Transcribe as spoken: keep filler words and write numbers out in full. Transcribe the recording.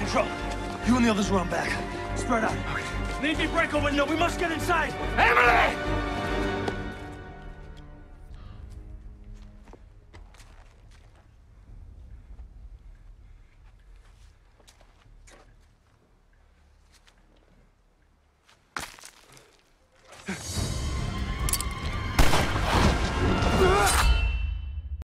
control. You and the others run back. Spread out. Okay. Need me break a window. We must get inside. Ammo!